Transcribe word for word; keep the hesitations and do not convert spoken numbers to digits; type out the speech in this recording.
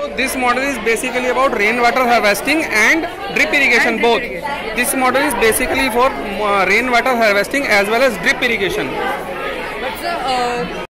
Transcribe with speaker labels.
Speaker 1: So this model is basically about rainwater harvesting and drip irrigation
Speaker 2: And drip
Speaker 1: both.
Speaker 2: irrigation, yes.
Speaker 1: This model is basically for uh, rainwater harvesting as well as drip irrigation.
Speaker 2: But sir, uh,